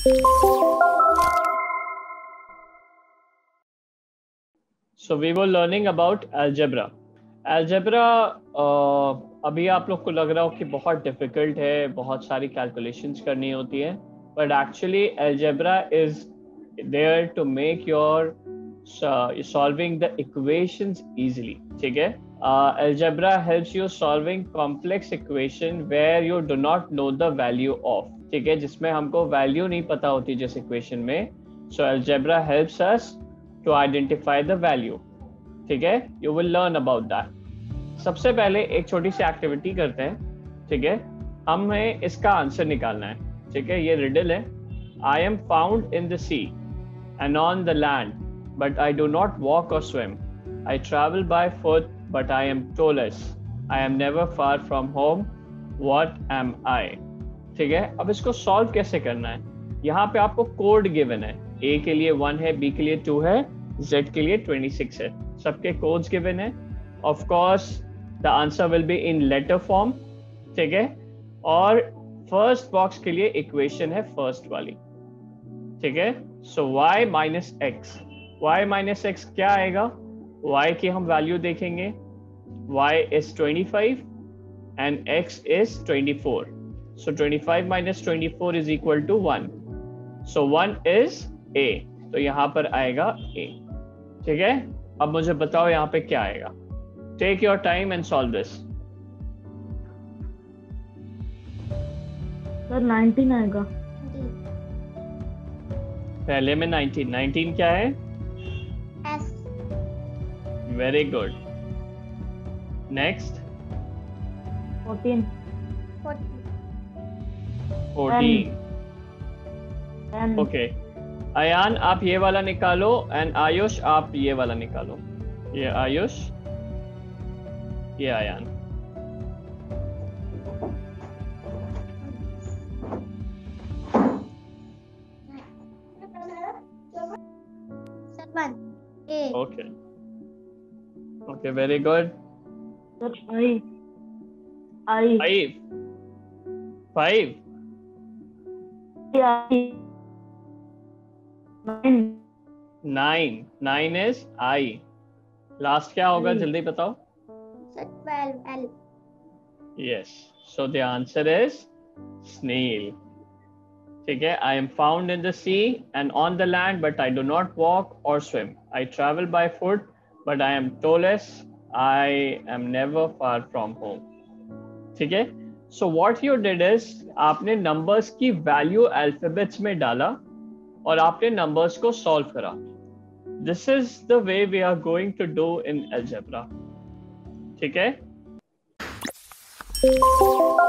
So we were learning about algebra. Algebra अभी आप लोग को लग रहा हो कि बहुत डिफिकल्ट है, बहुत सारी कैलकुलेशंस करनी होती है, but actually algebra is there to make your solving the equations easily. ठीक है? Algebra helps you solving complex equation where you do not know the value of. ठीक है, जिसमें हमको वैल्यू नहीं पता होती जिस इक्वेशन में. So algebra helps us to identify the value. ठीक है, you will learn about that. सबसे पहले एक छोटी सी एक्टिविटी करते हैं. ठीक है, हमें इसका आंसर निकालना है. ठीक है, ये रिडल है. I am found in the sea and on the land, but I do not walk or swim. I travel by foot, but I am toeless. I am never far from home. What am I? ठीक है, अब इसको solve कैसे करना है. यहाँ पे आपको कोड गिवन है. A के लिए 1 है, B के लिए 2 है, Z के लिए 26 है. सबके कोड्स गिवन है. Of course the answer will be in letter form. ठीक है, और फर्स्ट बॉक्स के लिए इक्वेशन है फर्स्ट वाली. ठीक है, so y minus X. y minus X क्या आएगा? y की हम वैल्यू देखेंगे. y is 25 and x is 24. So 25 minus 24 is equal to 1. So 1 is A. तो यहाँ पर आएगा A. ठीक है, अब मुझे बताओ यहाँ पे क्या आएगा. Take your time and solve this. Sir 19 आएगा. पहले में 19 क्या है? S. Very good. Next. 14. 14. Okay, Ayaan आप ये वाला निकालो एंड आयुष आप ये वाला निकालो. ये आयुष, ये Ayaan. Okay okay, very good. Sir 5. 5. 9 is I. Last क्या होगा जल्दी बताओ. 12 L. Yes, so the answer is snail. ठीक है, I am found in the sea and on the land, but I do not walk or swim. I travel by foot, but I am toeless. I am never far from home. ठीक है, so what you did is आपने numbers की value alphabets में डाला और आपने numbers को solve करा. This is the way we are going to do in algebra. ठीक है.